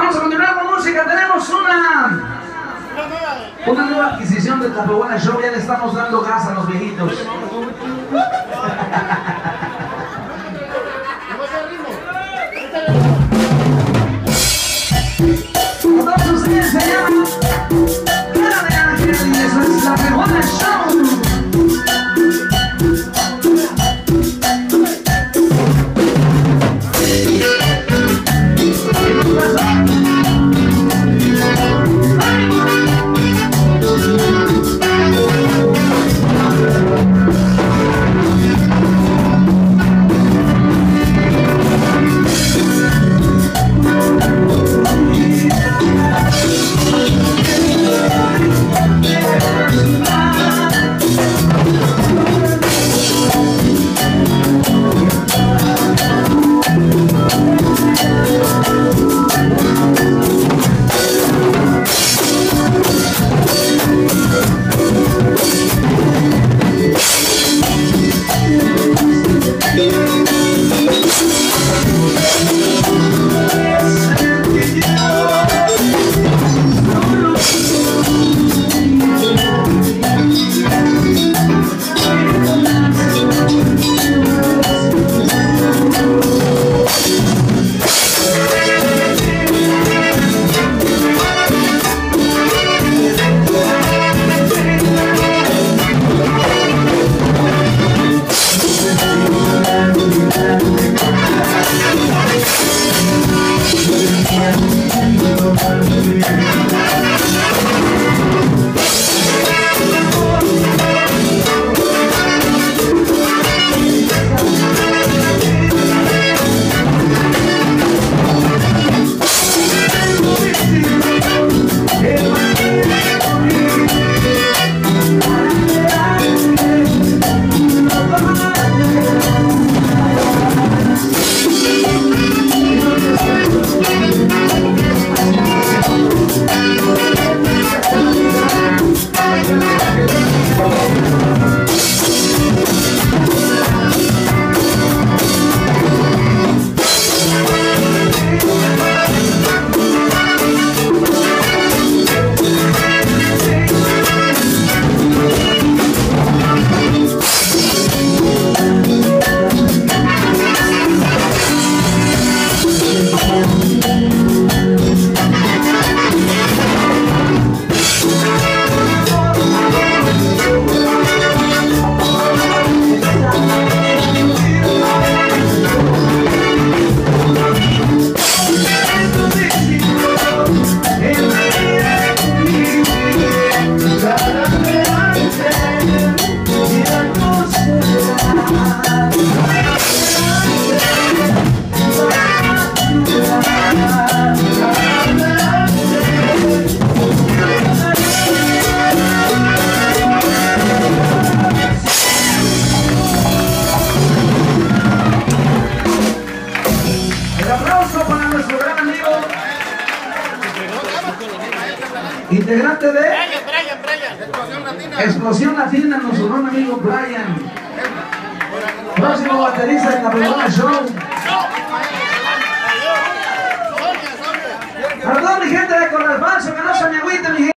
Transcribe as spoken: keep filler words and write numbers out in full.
Vamos a continuar con música. Tenemos una una nueva adquisición de Tapehuana Show. Ya le estamos dando gas a los viejitos. Con todos ustedes se llama Cara de Ángel y eso es Tapehuana Show. Integrante de Brian, Brian, Brian. Explosión Latina. Explosión Latina, nuestro buen amigo Brian. Próximo baterista de Tapehuana Show. Perdón, mi gente de Corral Falso, que no se me agüite, mi gente.